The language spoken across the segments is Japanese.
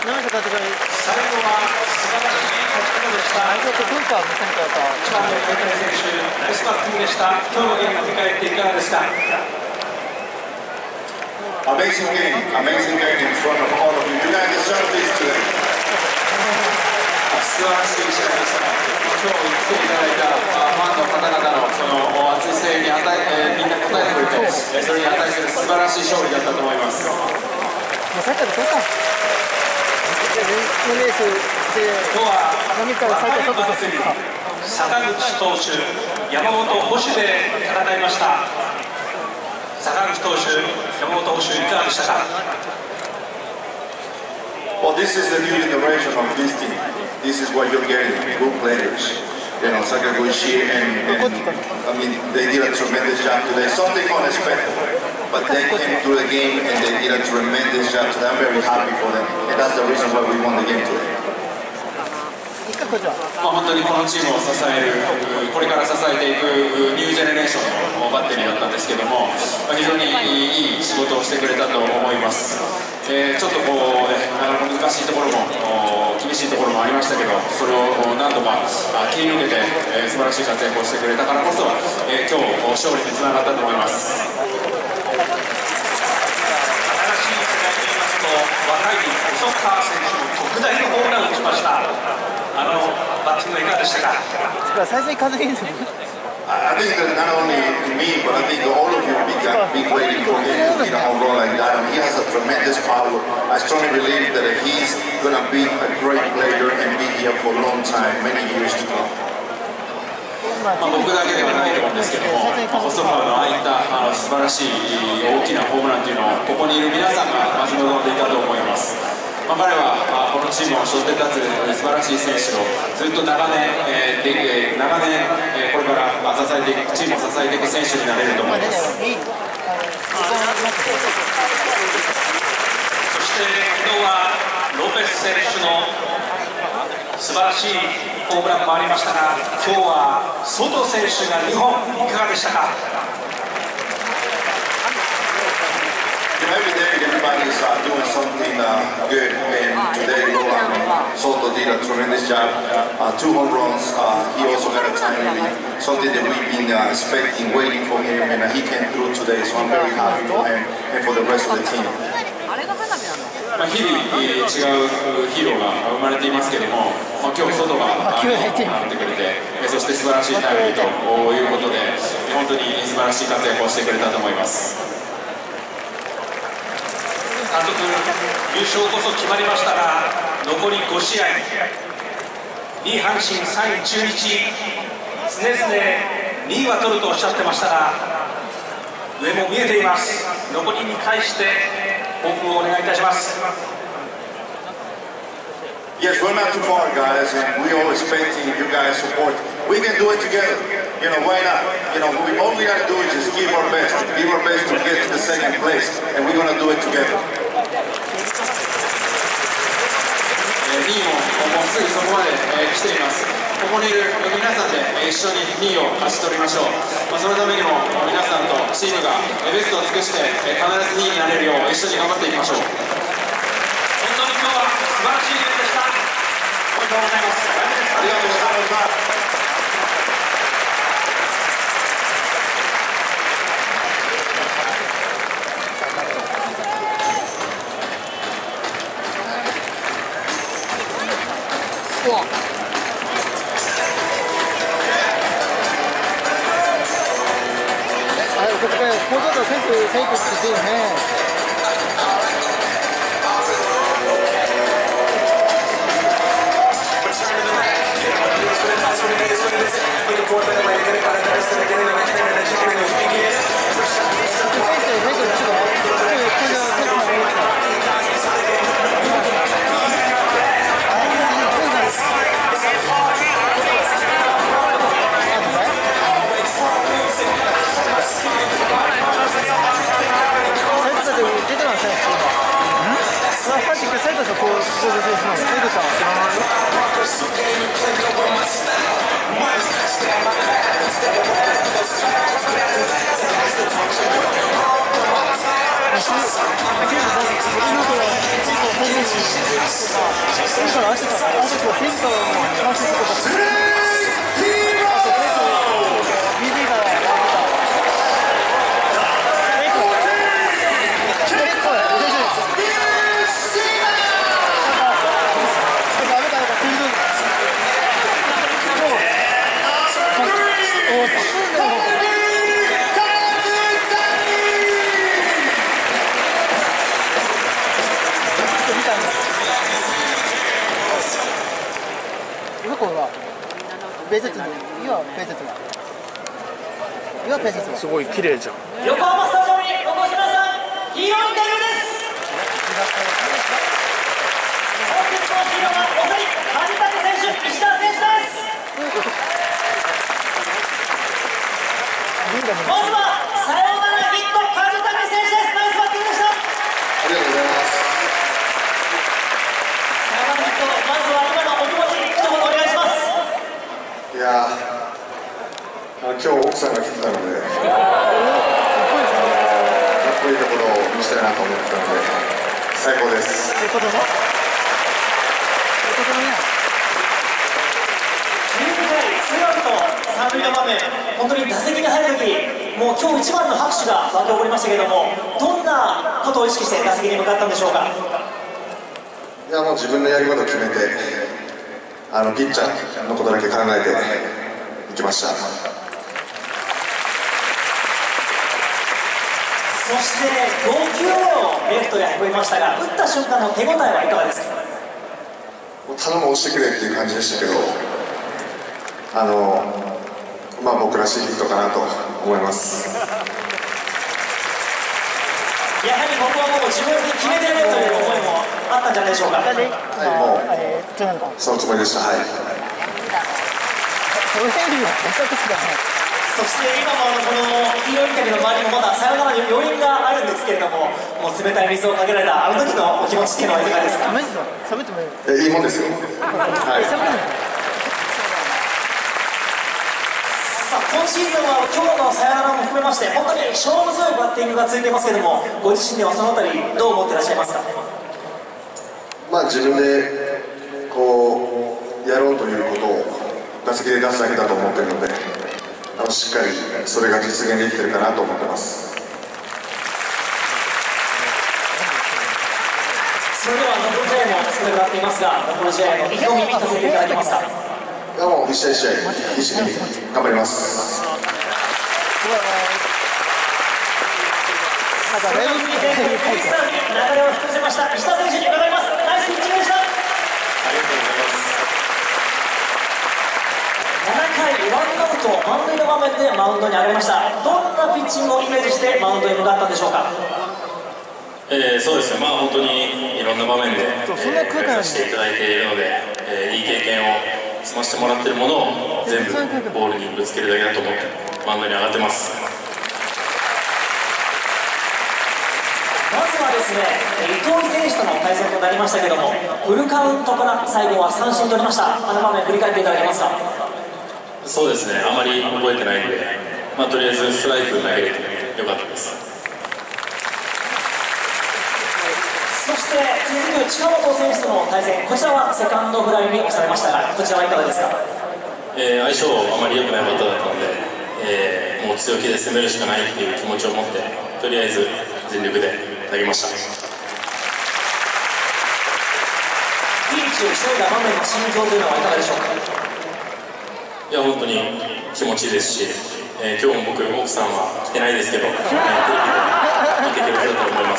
長瀬監督が最後は素晴らしい勝ち方でした。 ちょっと文化を見せなかった。 一番の大谷選手、ナイスバッティングでした。今日のゲームを振り返っていかがですか。 Amazing game in front of all of you. You guys deserve this today. 素晴らしい試合でした。今日来ていただいたファンの方々のその熱い声援にみんな応えてくれて、それに値する素晴らしい勝利だったと思います。 もうさっきからそうか。レースで今日は何からさっきからちょっと坂口投手、山本捕手で戦いました。坂口投手、山本捕手いかがでしたか。 Well, this is the new generation of this team. This is what you're getting, good players. You know, Sakaguchi and I mean, they did a tremendous job today. Something unexpected, but they came through the game and they did a tremendous job today. I'm very happy for them, and that's the reason why we won the game today. 本当にこのチームを支える、これから支えていくニュージェネレーションのバッテリーだったんですけども、非常にいい仕事をしてくれたと思います。ちょっとこう、ね、難しいところも厳しいところもありましたけど、それを何とか切り抜けて、素晴らしい活躍をしてくれたからこそ、今日勝利につながったと思います。新しい世界で言いますと、若い細川選手も特大のホームランを打ちました。バッティングいかがでしたか。 最初に風に I think that not only me, but I think all of you been waiting for him to hit a home run like that. And he has a tremendous power. I strongly believe that he's going to be a great player and be here for a long time, many years to come. 僕だけではないと思うんですけども、細川のああいった素晴らしい大きなホームランというのをここにいる皆さんが待ち望んでいたと思います。彼はこのチームを背負って立つ素晴らしい選手をずっと長年これから支えていくチームを支えていく選手になれると思います。そして昨日はロペス選手の素晴らしいホームランもありましたが、今日はソト選手が2本いかがでしたか。 Every day, everybody's doing something good, and today, Soto did a tremendous job. 2 home runs. He also got a timely, something that we've been expecting, waiting for him, and he came through today. So I'm very happy for him and for the rest of the team. 日々違うヒーローが生まれていますけれども、今日外が打ってくれて、そして素晴らしいタイムリーということで、本当に素晴らしい活躍をしてくれたと思います。監督、優勝こそ決まりましたが、残り5試合、2位阪神、3位中日、常々2位は取るとおっしゃってましたが、上も見えています。残りに対して抱負をお願いいたします。 Yes, we're not too far, guys, and we are expecting you guys' support. We can do it together. You know, why not? You know, all we gotta do is just give our best to get to the second place, and we're gonna do it together. 2位ももうすぐそこまで来ています。ここにいる皆さんで一緒に2位を勝ち取りましょう。そのためにも皆さんとチームがベストを尽くして必ず2位になれるよう一緒に頑張っていきましょう。本当に今日は素晴らしいゲームでした。おめでとうございます。 ありがとうございました。 もうちょっとテイクしていいよね。 すごい綺麗じゃん。 横浜スタジオにお越しの皆さん、ヒーローインタビューです。本日のヒーローはお二人、梶谷選手、石田選手です。まずはサヨナラヒット、梶谷選手です。ナイスバッティングでした。 ありがとうございます。 サヨナラヒット、まずは今のお気持ち、一言お願いします。 いや今日奥さんが来てたので、かっこいいところを見せたいなと思ってたので、最高です。 12回ツーアウト三塁の場面、本当に打席に入るとき、もう今日一番の拍手が沸き起こりましたけれども、どんなことを意識して打席に向かったんでしょうか。 いやもう自分のやりことを決めて、ピッチャーのことだけ考えていきました。 そして5球目をレフトへ運びましたが、打った瞬間の手応えはいかがですか。 頼む押してくれっていう感じでしたけど、僕らしいヒットかなと思います。 やはりここはもう自分で決めてやるという思いもあったんじゃないでしょうか。 はい、もうそのつもりでした。はい。 そして今もこのヒーローインタビューの周りもまだサヨナラの余韻があるんですけれども、もう冷たい水をかけられたあの時のお気持ちっていうのはいかがですか。 いいもんですよ。はい。 さあ今シーズンは今日のサヨナラも含めまして本当に勝負強いバッティングが続いていますけれども、ご自身ではそのあたりどう思ってらっしゃいますか。 自分でこうやろうということを打席で出すだけだと思ってるので、しっかりそれが実現できてるかなと思ってます。 それでは残り試合も少なくなっていますが、残り試合の意気込み聞かせていただけますか。 いやもう一試合一試合必死に頑張ります。 それを続いてベイスターズに流れを引き寄せました石田選手に伺います。ナイスピッチングでした。 ありがとうございます。 7回ワンアウト満塁の場面でマウンドに上がりました。どんなピッチングをイメージしてマウンドに向かったんでしょうか。 そうですね、本当にいろんな場面でやらせていただいているので、いい経験を積ませてもらっているものを全部ボールにぶつけるだけだと思ってマウンドに上がってます。 まずはですね、伊藤選手との対戦となりましたけども、フルカウントから最後は三振取りました。あの場面振り返っていただけますか。 そうですね、あまり覚えてないんで、とりあえずストライク投げれてよかったです。 そして続く近本選手との対戦、こちらはセカンドフライに押されましたが、こちらはいかがですか。 相性あまり良くないバッターだったので、もう強気で攻めるしかないっていう気持ちを持ってとりあえず全力で投げました。 いい位置を急いだ場面の心境というのはいかがでしょうか。 いや本当に気持ちいいですし、今日も僕奥さんは来てないですけど、テレビで見てくれてると思います。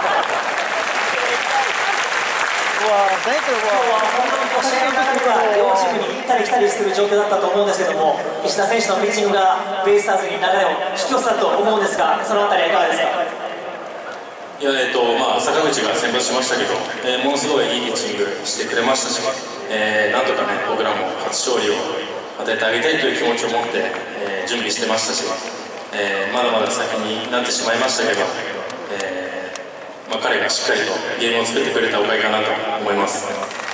今日は本当に試合の中では両チームに行ったり来たりする状況だったと思うんですけども、石田選手のピッチングがベイスターズに流れを引き寄せたと思うんですが、そのあたりはいかがですか。 いや坂口が先発しましたけど、ものすごいいいピッチングしてくれましたし、なんとかね僕らも初勝利を与えてあげたいという気持ちを持って、準備してましたし、まだまだ先になってしまいましたけど、彼がしっかりとゲームを作ってくれたおかげかなと思います。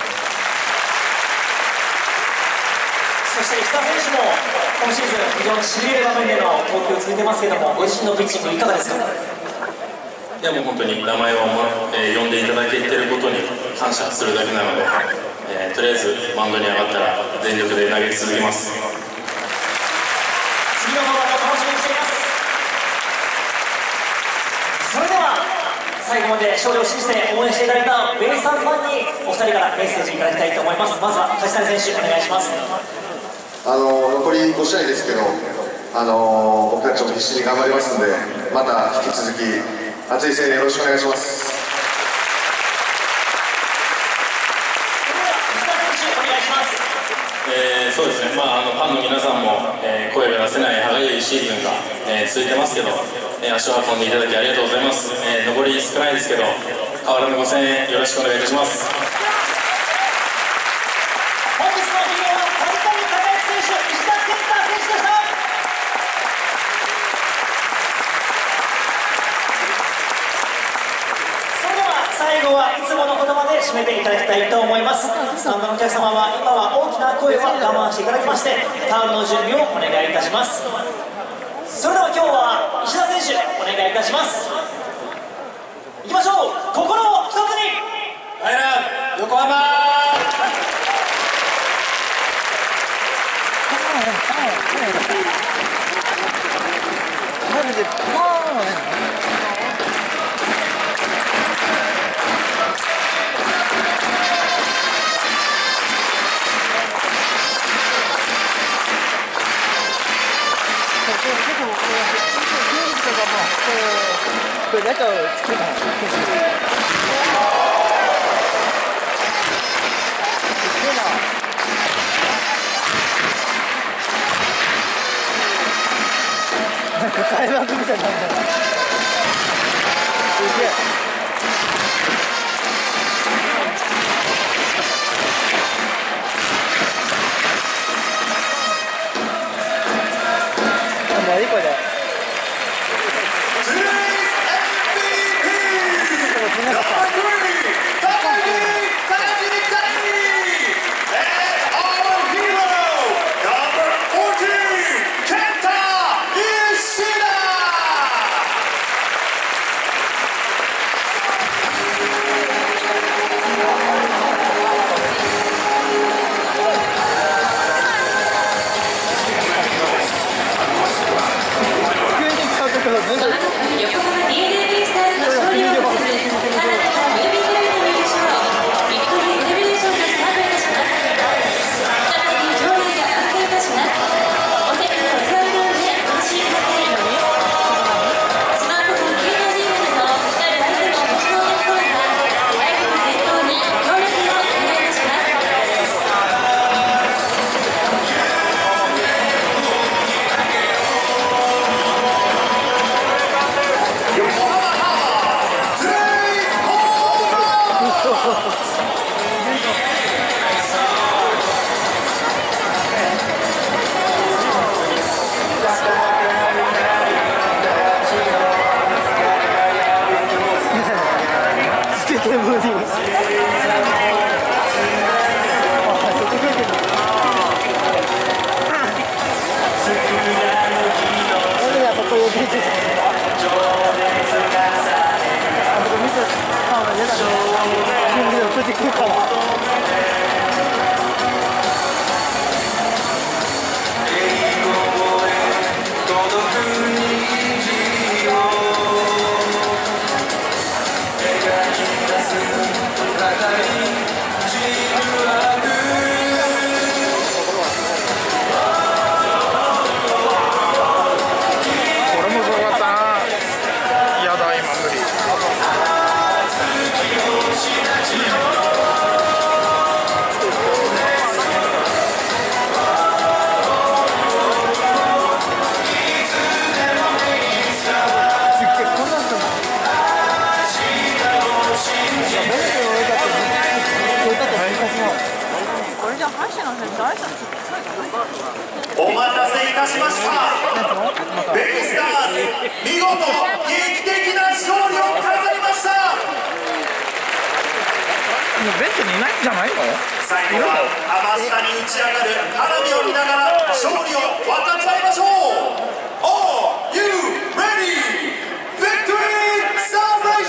そして石田選手も今シーズン非常にしびれる場面での投球を続いてますけども、ご自身のピッチングいかがですか。 いやもう本当に名前を呼んでいただけていることに感謝するだけなので、とりあえずマウンドに上がったら全力で投げ続けます。 次の登板を楽しみにしています。それでは最後まで勝利を信じて応援していただいたベイスターズファンにお二人からメッセージいただきたいと思います。まずは梶谷選手お願いします。 残り5試合ですけど、僕たちも必死に頑張りますので、また引き続き熱い声援よろしくお願いします。 そうですね、ファンの皆さんも、声が出せない歯がゆいシーズンが、続いてますけど、足を運んでいただきありがとうございます。残り少ないですけど、変わらぬご声援よろしくお願いいたします。 本日のヒーローは梶谷選手、石田健太選手でした。それでは最後はいつもの言葉で締めていただきたいと思います。スタンドのお客様は今は大きな声は我慢していただきまして、タオルの準備をお願いいたします。それでは今日は石田選手お願いいたします。いきましょう、心を一つに。 横浜。 これ中を作るかな。なんか開幕みたいになるんだよ。すげえ。何これ。 お待たせいたしました。ベイスターズ見事劇的な勝利を飾りました。 ベンチにいないんじゃないの？ 最後は天下に打ち上がる花火を見ながら勝利を分かち合いましょう。Are you ready? Victory celebration!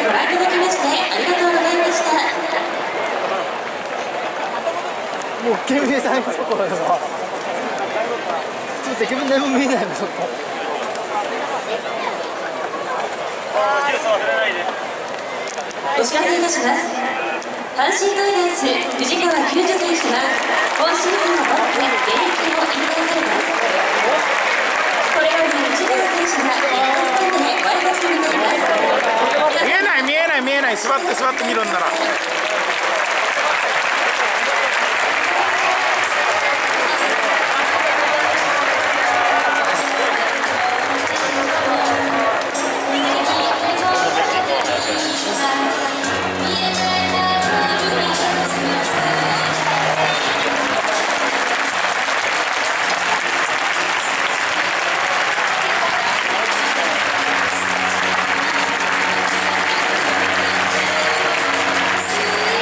ご覧いただきましてありがとうございました。 もう懸命さんのところがちょっと自分でも見えないのそこ。 お知らせいたします。阪神タイガース藤川球児選手が今シーズンをもって現役を引退されます。これより藤川選手が日本スタンドでご挨拶になります。 見えない見えない見えない、座って見るんなら。 「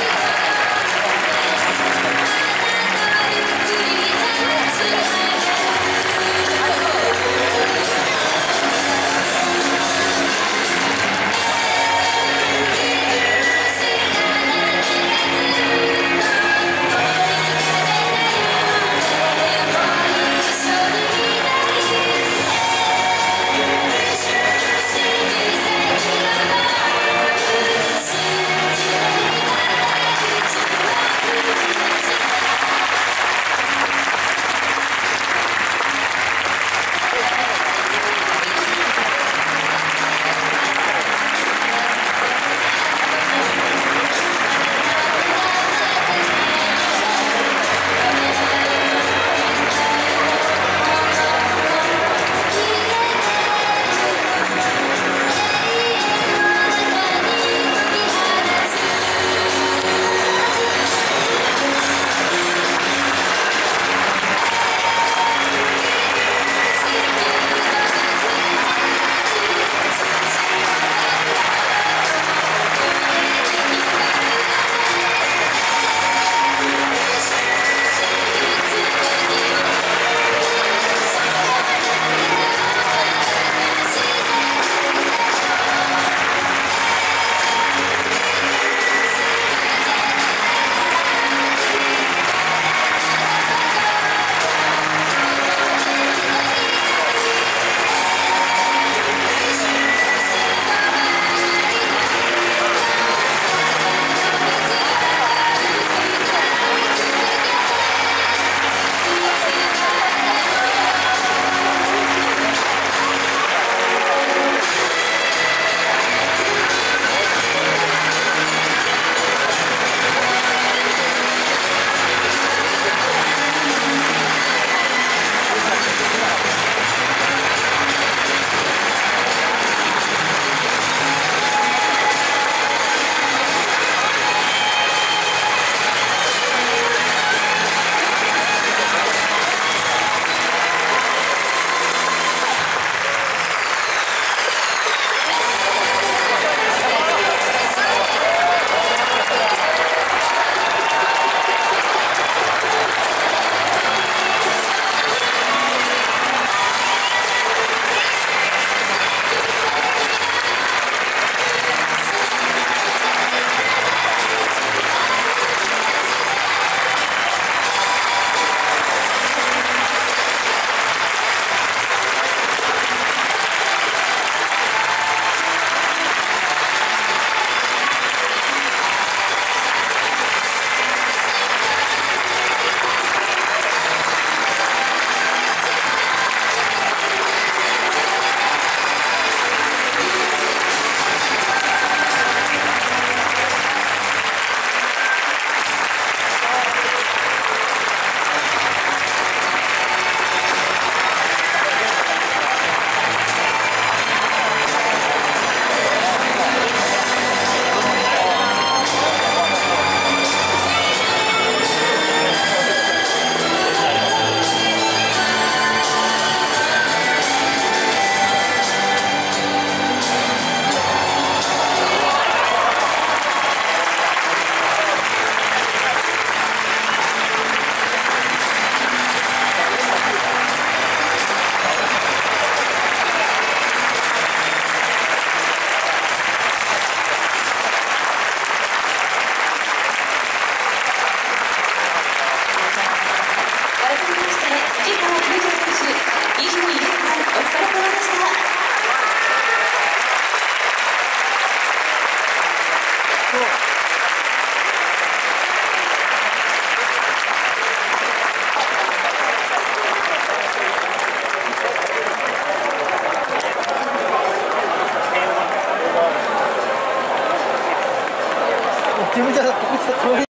自分じゃ